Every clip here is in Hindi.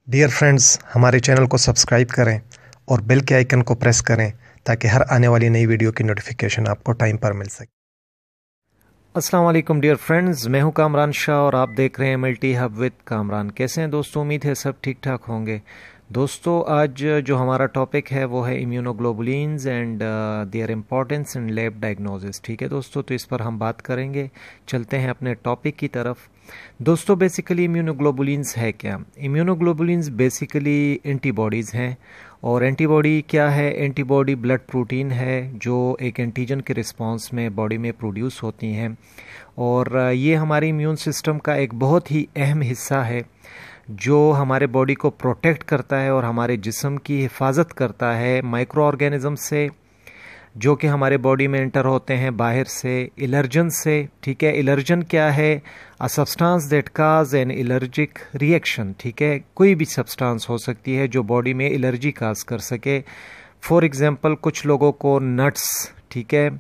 डियर फ्रेंड्स, हमारे चैनल को सब्सक्राइब करें और बेल के आइकन को प्रेस करें ताकि हर आने वाली नई वीडियो की नोटिफिकेशन आपको टाइम पर मिल सके। अस्सलाम वालेकुम डियर फ्रेंड्स, मैं हूं कामरान शाह और आप देख रहे हैं मल्टी हब विद कामरान। कैसे हैं दोस्तों? उम्मीद है सब ठीक ठाक होंगे। दोस्तों, आज जो हमारा टॉपिक है वो है immunoglobulins and their importance in lab diagnosis. ठीक है दोस्तों, तो इस पर हम बात करेंगे। चलते हैं अपने टॉपिक की तरफ। दोस्तों, बेसिकली इम्यूनोग्लोबुलिन्स है क्या? इम्यूनोग्लोबुलिन्स बेसिकली एंटीबॉडीज़ हैं। और एंटीबॉडी क्या है? एंटीबॉडी ब्लड प्रोटीन है जो एक एंटीजन के रिस्पांस में बॉडी में प्रोड्यूस होती हैं। और ये हमारे इम्यून सिस्टम का एक बहुत ही अहम हिस्सा है जो हमारे बॉडी को प्रोटेक्ट करता है और हमारे जिस्म की हिफाजत करता है माइक्रो ऑर्गेनिज्म से, जो कि हमारे बॉडी में एंटर होते हैं बाहर से, एलर्जन से। ठीक है, एलर्जन क्या है? A substance that cause an allergic reaction. ठीक है, कोई भी सब्सटेंस हो सकती है जो बॉडी में एलर्जी काज कर सके। फॉर एग्जांपल, कुछ लोगों को नट्स, ठीक है,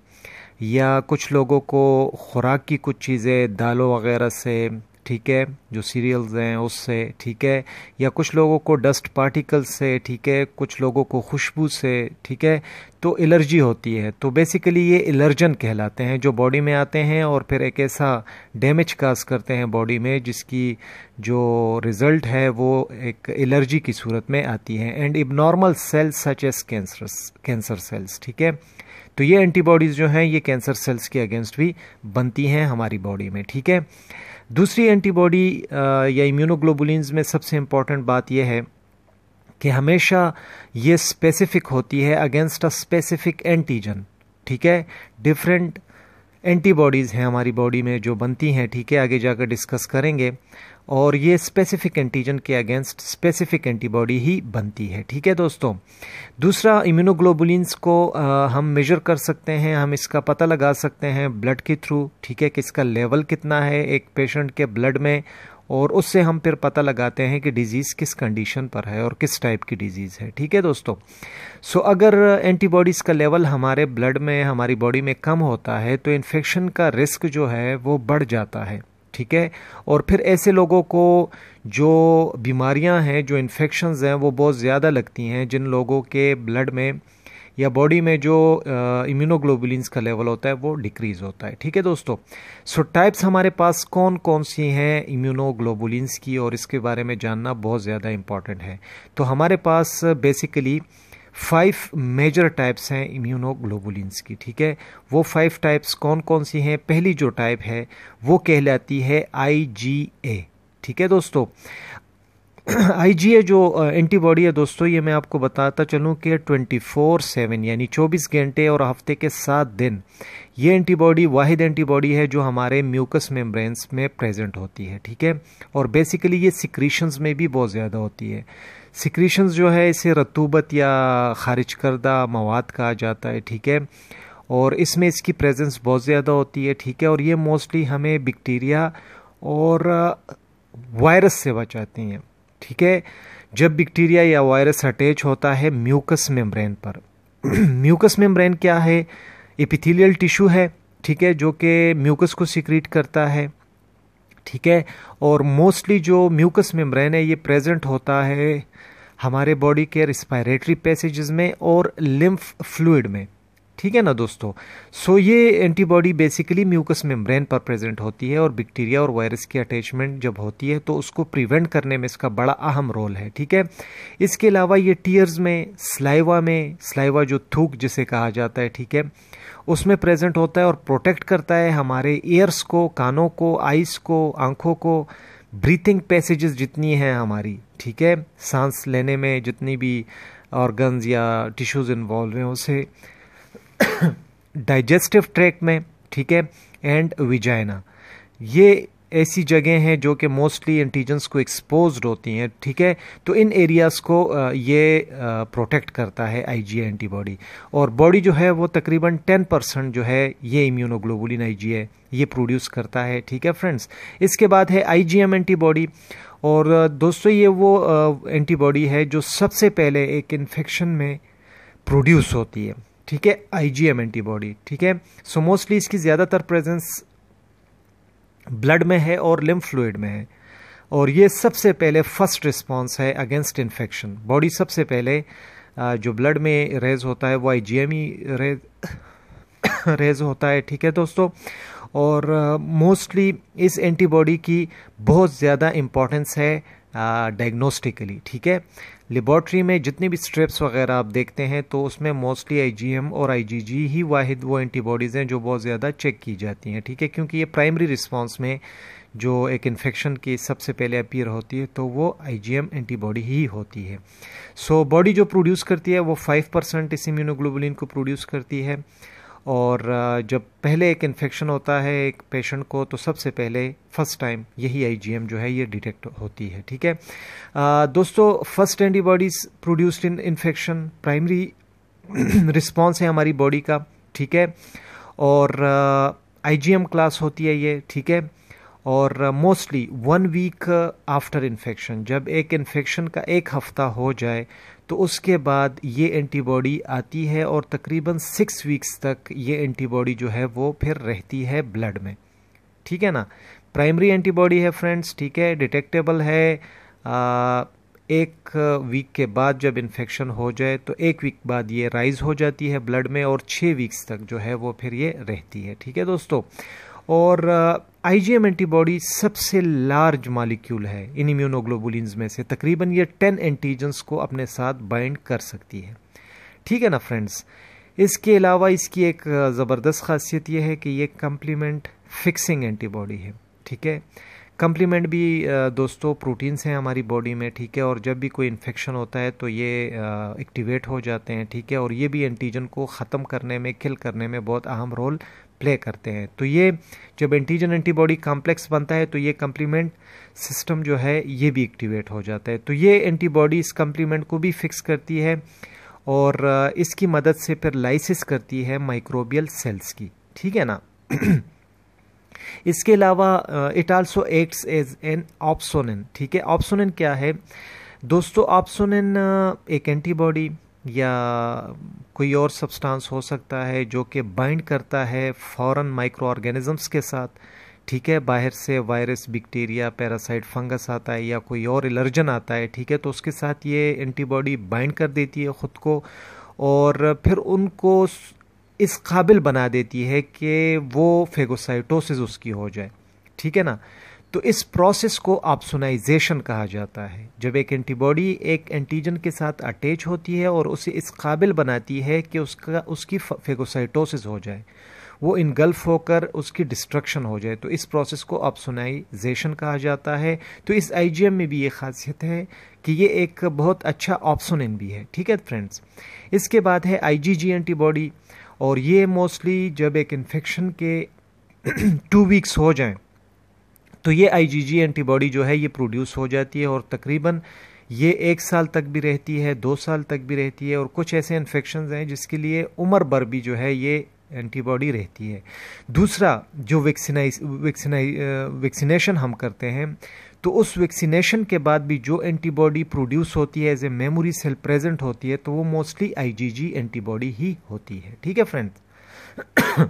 या कुछ लोगों को खुराक की कुछ चीज़ें दालों वगैरह से, ठीक है, जो सीरियल्स हैं उससे, ठीक है, या कुछ लोगों को डस्ट पार्टिकल्स से, ठीक है, कुछ लोगों को खुशबू से, ठीक है, तो एलर्जी होती है। तो बेसिकली ये एलर्जन कहलाते हैं जो बॉडी में आते हैं और फिर एक ऐसा डैमेज काज करते हैं बॉडी में जिसकी जो रिजल्ट है वो एक एलर्जी की सूरत में आती है। And abnormal cells such as cancer cells. ठीक है, तो ये एंटीबॉडीज़ जो हैं ये कैंसर सेल्स के अगेंस्ट भी बनती हैं हमारी बॉडी में। ठीक है, दूसरी एंटीबॉडी या इम्यूनोग्लोबुलिन्स में सबसे इम्पॉर्टेंट बात यह है कि हमेशा ये स्पेसिफिक होती है अगेंस्ट अ स्पेसिफिक एंटीजन। ठीक है, डिफरेंट एंटीबॉडीज़ हैं हमारी बॉडी में जो बनती हैं, ठीक है, आगे जाकर डिस्कस करेंगे। और ये स्पेसिफिक एंटीजन के अगेंस्ट स्पेसिफिक एंटीबॉडी ही बनती है। ठीक है दोस्तों, दूसरा, इम्यूनोग्लोबुलिन्स को हम मेजर कर सकते हैं, हम इसका पता लगा सकते हैं ब्लड के थ्रू। ठीक है, कि इसका लेवल कितना है एक पेशेंट के ब्लड में, और उससे हम फिर पता लगाते हैं कि डिजीज़ किस कंडीशन पर है और किस टाइप की डिजीज़ है। ठीक है दोस्तों, सो अगर एंटीबॉडीज़ का लेवल हमारे ब्लड में, हमारी बॉडी में कम होता है तो इन्फेक्शन का रिस्क जो है वो बढ़ जाता है। ठीक है, और फिर ऐसे लोगों को जो बीमारियां हैं, जो इन्फेक्शंस हैं, वो बहुत ज़्यादा लगती हैं जिन लोगों के ब्लड में या बॉडी में जो इम्यूनोग्लोबुलिन्स का लेवल होता है वो डिक्रीज़ होता है। ठीक है दोस्तों, सो टाइप्स हमारे पास कौन कौन सी हैं इम्यूनोग्लोबुलिन्स की, और इसके बारे में जानना बहुत ज़्यादा इम्पॉर्टेंट है। तो हमारे पास बेसिकली 5 मेजर टाइप्स हैं इम्यूनोग्लोबुलिन्स की। ठीक है, वो 5 टाइप्स कौन कौन सी हैं? पहली जो टाइप है वो कहलाती है IgA। ठीक है दोस्तों, IgA जो एंटीबॉडी है दोस्तों, ये मैं आपको बताता चलूँ कि 24/7 यानी 24 घंटे और हफ्ते के 7 दिन ये एंटीबॉडी वाहिद एंटीबॉडी है जो हमारे म्यूकस मेम्ब्रेन्स में प्रेजेंट होती है। ठीक है, और बेसिकली ये सिक्रीशंस में भी बहुत ज़्यादा होती है। सिक्रीशंस जो है इसे रतूबत या खारिज करदा मवाद कहा जाता है। ठीक है, और इसमें इसकी प्रेजेंस बहुत ज़्यादा होती है। ठीक है, और ये मोस्टली हमें बैक्टीरिया और वायरस से बचाती हैं। ठीक है, जब बैक्टीरिया या वायरस अटैच होता है म्यूकस मेम्ब्रेन पर म्यूकस मेम्ब्रेन क्या है? एपिथेलियल टिश्यू है, ठीक है, जो कि म्यूकस को सिक्रीट करता है। ठीक है, और मोस्टली जो म्यूकस मेम्ब्रेन है ये प्रेजेंट होता है हमारे बॉडी के रिस्पायरेटरी पैसेजेस में और लिम्फ फ्लूइड में। ठीक है ना दोस्तों, सो ये एंटीबॉडी बेसिकली म्यूकस मेम्ब्रेन पर प्रेजेंट होती है और बैक्टीरिया और वायरस की अटैचमेंट जब होती है तो उसको प्रिवेंट करने में इसका बड़ा अहम रोल है। ठीक है, इसके अलावा ये टीयर्स में, स्लाइवा जो थूक जिसे कहा जाता है, ठीक है, उसमें प्रेजेंट होता है और प्रोटेक्ट करता है हमारे ईयर्स को, कानों को, आइस को, आंखों को, ब्रीथिंग पैसेजेस जितनी हैं हमारी, ठीक है, सांस लेने में जितनी भी ऑर्गन्स या टिश्यूज इन्वॉल्व हैं उसे, डाइजेस्टिव ट्रैक्ट में, ठीक है, एंड विजाइना। ये ऐसी जगह हैं जो कि मोस्टली एंटीजन्स को एक्सपोज्ड होती हैं। ठीक है, तो इन एरियाज़ को ये प्रोटेक्ट करता है IgA एंटीबॉडी। और बॉडी जो है वो तकरीबन 10% जो है ये इम्यूनोग्लोबुलिन IgA ये प्रोड्यूस करता है। ठीक है फ्रेंड्स, इसके बाद है IgM एंटीबॉडी। और दोस्तों, ये वो एंटीबॉडी है जो सबसे पहले एक इन्फेक्शन में प्रोड्यूस होती है। ठीक है, IgM एंटीबॉडी। ठीक है, सो मोस्टली इसकी ज़्यादातर प्रेजेंस ब्लड में है और लिम्फ फ्लूइड में है। और ये सबसे पहले फर्स्ट रिस्पॉन्स है अगेंस्ट इन्फेक्शन। बॉडी सबसे पहले जो ब्लड में रेज होता है वो आईजीएम ही रेज होता है, ठीक है दोस्तों। और मोस्टली इस एंटीबॉडी की बहुत ज़्यादा इम्पोर्टेंस है डायग्नोस्टिकली, ठीक है। लेबॉर्ट्री में जितने भी स्ट्रिप्स वगैरह आप देखते हैं तो उसमें मोस्टली आईजीएम और आईजीजी ही वाहिद वो एंटीबॉडीज़ हैं जो बहुत ज़्यादा चेक की जाती हैं, ठीक है, क्योंकि ये प्राइमरी रिस्पांस में जो एक इन्फेक्शन की सबसे पहले अपीयर होती है तो वो आईजीएम एंटीबॉडी ही होती है। सो बॉडी जो प्रोड्यूस करती है वो 5% इस इम्यूनोग्लोबुलिन को प्रोड्यूस करती है। और जब पहले एक इन्फेक्शन होता है एक पेशेंट को तो सबसे पहले फर्स्ट टाइम यही आईजीएम जो है ये डिटेक्ट होती है, ठीक है। दोस्तों, first antibodies produced in infection primary response है हमारी बॉडी का, ठीक है। और आईजीएम क्लास होती है ये, ठीक है। और मोस्टली 1 वीक आफ्टर इन्फेक्शन, जब एक इन्फेक्शन का एक हफ्ता हो जाए तो उसके बाद ये एंटीबॉडी आती है और तकरीबन 6 वीक्स तक ये एंटीबॉडी जो है वो फिर रहती है ब्लड में, ठीक है ना। प्राइमरी एंटीबॉडी है फ्रेंड्स, ठीक है, डिटेक्टेबल है 1 वीक के बाद। जब इन्फेक्शन हो जाए तो 1 वीक बाद ये राइज हो जाती है ब्लड में और 6 वीक्स तक जो है वो फिर ये रहती है, ठीक है दोस्तों। और आईजीएम एंटीबॉडी सबसे लार्ज मॉलिक्यूल है इन इम्यूनोग्लोबुलिन्स में से, तकरीबन ये 10 एंटीजन्स को अपने साथ बाइंड कर सकती है, ठीक है ना फ्रेंड्स। इसके अलावा इसकी एक ज़बरदस्त खासियत ये है कि ये कम्प्लीमेंट फिक्सिंग एंटीबॉडी है, ठीक है। कम्प्लीमेंट भी दोस्तों प्रोटीन्स हैं हमारी बॉडी में, ठीक है, और जब भी कोई इन्फेक्शन होता है तो ये एक्टिवेट हो जाते हैं, ठीक है, और ये भी एंटीजन को ख़त्म करने में, किल करने में बहुत अहम रोल प्ले करते हैं। तो ये जब एंटीजन एंटीबॉडी कॉम्प्लेक्स बनता है तो ये कम्प्लीमेंट सिस्टम जो है ये भी एक्टिवेट हो जाता है। तो ये एंटीबॉडी इस कम्प्लीमेंट को भी फिक्स करती है और इसकी मदद से फिर लाइसिस करती है माइक्रोबियल सेल्स की, ठीक है ना। इसके अलावा it also acts as an opsonin, ठीक है। ऑप्सोनिन क्या है दोस्तों? ऑप्सोनिन एक एंटीबॉडी या कोई और सब्सटेंस हो सकता है जो कि बाइंड करता है फॉरेन माइक्रो ऑर्गेनिजम्स के साथ, ठीक है। बाहर से वायरस, बैक्टीरिया, पैरासाइट, फंगस आता है या कोई और एलर्जन आता है, ठीक है, तो उसके साथ ये एंटीबॉडी बाइंड कर देती है ख़ुद को और फिर उनको इस काबिल बना देती है कि वो फेगोसाइटोसिस उसकी हो जाए, ठीक है ना। तो इस प्रोसेस को ऑप्सोनाइजेशन कहा जाता है। जब एक एंटीबॉडी एक एंटीजन के साथ अटैच होती है और उसे इस काबिल बनाती है कि उसकी फेगोसाइटोसिस हो जाए, वो इनगल्फ होकर उसकी डिस्ट्रक्शन हो जाए, तो इस प्रोसेस को ऑप्सोनाइजेशन कहा जाता है। तो इस आईजीएम में भी ये खासियत है कि ये एक बहुत अच्छा ऑप्सोनिन भी है, ठीक है फ्रेंड्स। इसके बाद है आईजीजी एंटीबॉडी और ये मोस्टली जब एक इन्फेक्शन के 2 वीक्स हो जाएं तो ये आईजीजी एंटीबॉडी जो है ये प्रोड्यूस हो जाती है और तकरीबन ये 1 साल तक भी रहती है, 2 साल तक भी रहती है और कुछ ऐसे इन्फेक्शंस हैं जिसके लिए उम्र भर भी जो है ये एंटीबॉडी रहती है। दूसरा, जो वैक्सीनेशन हम करते हैं तो उस वैक्सीनेशन के बाद भी जो एंटीबॉडी प्रोड्यूस होती है as a memory cell present होती है तो वो मोस्टली आईजीजी एंटीबॉडी ही होती है, ठीक है फ्रेंड्स।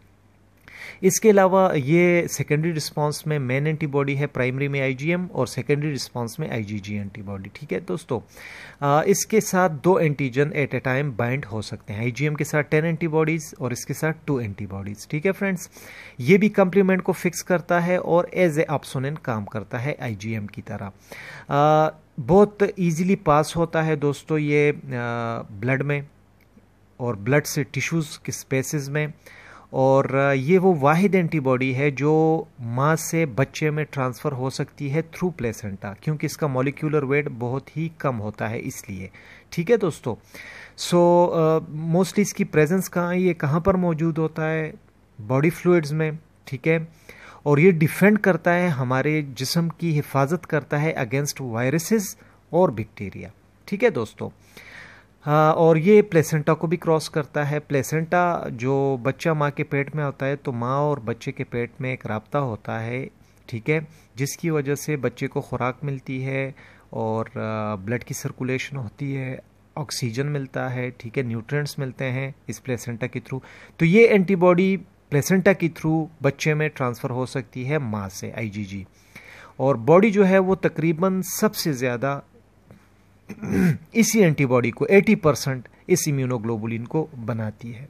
इसके अलावा ये सेकेंडरी रिस्पांस में मेन एंटीबॉडी है, प्राइमरी में आईजीएम और सेकेंडरी रिस्पांस में आईजीजी एंटीबॉडी, ठीक है दोस्तों। इसके साथ 2 antigen at a time bind हो सकते हैं, आईजीएम के साथ 10 एंटीबॉडीज और इसके साथ 2 एंटीबॉडीज, ठीक है फ्रेंड्स। ये भी कम्प्लीमेंट को फिक्स करता है और एज ए ऑप्सोनिन काम करता है आईजीएम की तरह। बहुत ईजिली पास होता है दोस्तों ये ब्लड में और ब्लड से टिश्यूज़ के स्पेसेस में, और ये वो वाहिद एंटीबॉडी है जो माँ से बच्चे में ट्रांसफ़र हो सकती है थ्रू प्लेसेंटा, क्योंकि इसका मॉलिक्यूलर वेट बहुत ही कम होता है इसलिए, ठीक है दोस्तों। सो मोस्टली इसकी प्रेजेंस ये कहाँ पर मौजूद होता है? बॉडी फ्लूइड्स में, ठीक है, और ये डिफेंड करता है हमारे जिस्म की हिफाजत करता है अगेंस्ट वायरसेस और बैक्टीरिया, ठीक है दोस्तों। और ये प्लेसेंटा को भी क्रॉस करता है। प्लेसेंटा जो बच्चा माँ के पेट में होता है तो माँ और बच्चे के पेट में एक राब्ता होता है, ठीक है, जिसकी वजह से बच्चे को खुराक मिलती है और ब्लड की सर्कुलेशन होती है, ऑक्सीजन मिलता है, ठीक है, न्यूट्रिएंट्स मिलते हैं इस प्लेसेंटा के थ्रू। तो ये एंटीबॉडी प्लेसेंटा के थ्रू बच्चे में ट्रांसफ़र हो सकती है माँ से, आईजीजी। और बॉडी जो है वो तकरीबन सबसे ज़्यादा इसी एंटीबॉडी को 80% इस इम्यूनोग्लोबुलिन को बनाती है।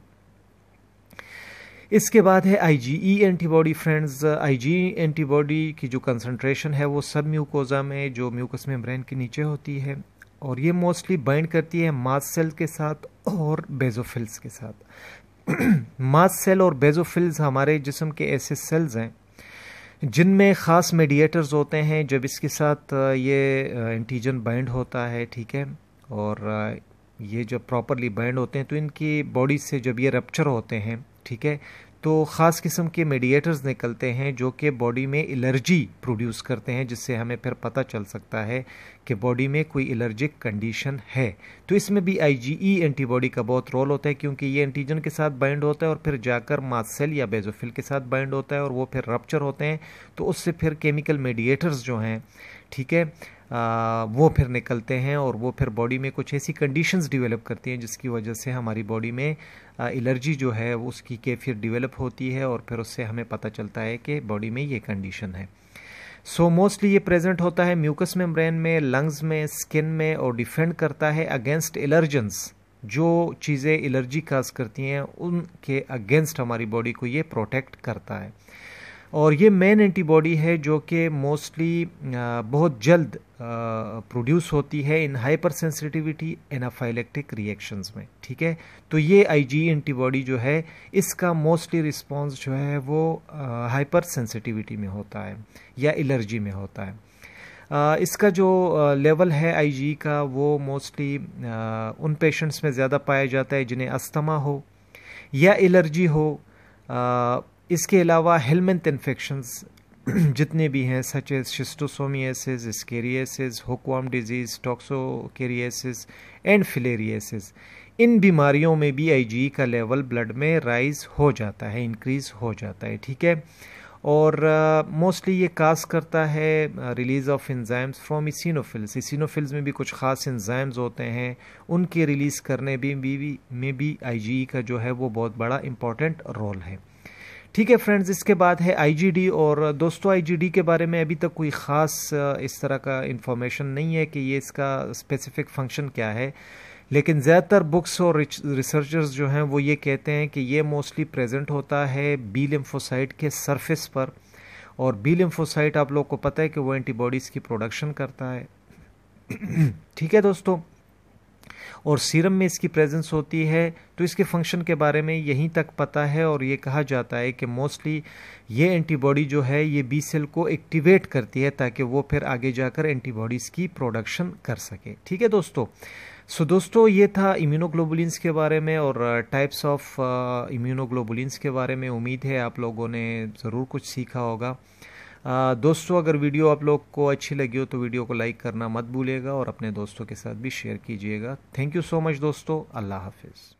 इसके बाद है IgE antibody friends. IgE antibody की जो कंसंट्रेशन है वो सब म्यूकोजा में, जो म्यूकस मेम्ब्रेन के नीचे होती है, और ये मोस्टली बाइंड करती है मास्ट सेल के साथ और बेजोफिल्स के साथ। मास्ट सेल और बेजोफिल्स हमारे जिस्म के ऐसे सेल्स हैं जिनमें ख़ास मेडिएटर्स होते हैं। जब इसके साथ ये एंटीजन बाइंड होता है, ठीक है, और ये जब प्रॉपरली बाइंड होते हैं तो इनकी बॉडी से जब ये रप्चर होते हैं, ठीक है, तो ख़ास किस्म के मेडिएटर्स निकलते हैं जो कि बॉडी में एलर्जी प्रोड्यूस करते हैं, जिससे हमें फिर पता चल सकता है कि बॉडी में कोई एलर्जिक कंडीशन है। तो इसमें भी आईजीई एंटीबॉडी का बहुत रोल होता है, क्योंकि ये एंटीजन के साथ बाइंड होता है और फिर जाकर मास्ट सेल या बेजोफिल के साथ बाइंड होता है और वो फिर रप्चर होते हैं, तो उससे फिर केमिकल मेडिएटर्स जो हैं, ठीक है, वो फिर निकलते हैं और वो फिर बॉडी में कुछ ऐसी कंडीशंस डेवलप करती हैं जिसकी वजह से हमारी बॉडी में एलर्जी जो है उसकी कैफियत डेवलप होती है और फिर उससे हमें पता चलता है कि बॉडी में ये कंडीशन है। सो मोस्टली ये प्रेजेंट होता है म्यूकस मेम्ब्रेन में, लंग्स में, स्किन में, और डिफेंड करता है अगेंस्ट एलर्जेंस। जो चीज़ें एलर्जी काज करती हैं उनके अगेंस्ट हमारी बॉडी को ये प्रोटेक्ट करता है। और ये मेन एंटीबॉडी है जो कि मोस्टली बहुत जल्द प्रोड्यूस होती है in hypersensitivity anaphylactic reactions में, ठीक है। तो ये आईजी एंटीबॉडी जो है इसका मोस्टली रिस्पॉन्स जो है वो हाइपर सेंसिटिविटी में होता है या एलर्जी में होता है। इसका जो लेवल है आईजी का वो मोस्टली उन पेशेंट्स में ज़्यादा पाया जाता है जिन्हें अस्थमा हो या एलर्जी हो। इसके अलावा हेलमेंथ इन्फेक्शंस जितने भी हैं, such as schistosomiasis, ascariasis, hookworm disease, toxocariasis and filariasis, इन बीमारियों में भी आईजी का लेवल ब्लड में राइज हो जाता है, इंक्रीज हो जाता है, ठीक है। और मोस्टली ये काज करता है release of enzymes from eosinophils. Eosinophils में भी कुछ ख़ास एंजाइम्स होते हैं, उनके रिलीज़ करने में भी आईजी का जो है वो बहुत बड़ा इंपॉर्टेंट रोल है, ठीक है फ्रेंड्स। इसके बाद है आईजीडी। और दोस्तों आईजीडी के बारे में अभी तक कोई ख़ास इस तरह का इंफॉर्मेशन नहीं है कि ये इसका स्पेसिफिक फंक्शन क्या है, लेकिन ज़्यादातर बुक्स और रिसर्चर्स जो हैं वो ये कहते हैं कि ये मोस्टली प्रेजेंट होता है बी लिम्फोसाइट के सरफेस पर। और बी लिम्फोसाइट आप लोग को पता है कि वो एंटीबॉडीज़ की प्रोडक्शन करता है, ठीक है दोस्तों। और सीरम में इसकी प्रेजेंस होती है। तो इसके फंक्शन के बारे में यहीं तक पता है और ये कहा जाता है कि मोस्टली ये एंटीबॉडी जो है ये बी सेल को एक्टिवेट करती है ताकि वो फिर आगे जाकर एंटीबॉडीज़ की प्रोडक्शन कर सके, ठीक है दोस्तों। सो दोस्तों ये था इम्यूनोग्लोबुलिन्स के बारे में और टाइप्स ऑफ इम्यूनोग्लोबुलिन्स के बारे में। उम्मीद है आप लोगों ने ज़रूर कुछ सीखा होगा। दोस्तों अगर वीडियो आप लोग को अच्छी लगी हो तो वीडियो को लाइक करना मत भूलिएगा और अपने दोस्तों के साथ भी शेयर कीजिएगा। थैंक यू सो मच दोस्तों। अल्लाह हाफिज़।